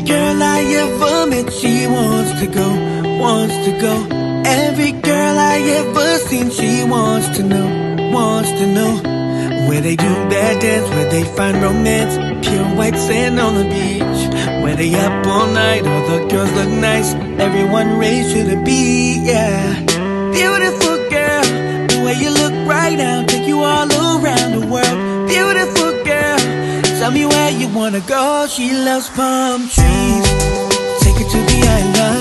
girl I ever met, she wants to go, wants to go. Every girl I ever seen, she wants to know, wants to know. Where they do their dance, where they find romance, pure white sand on the beach. Where they up all night, all the girls look nice, everyone raised to the beat, yeah. Beautiful girl, the way you look right now, take you all around the world. Beautiful girl, tell me where you wanna go. She loves palm trees, take her to the island.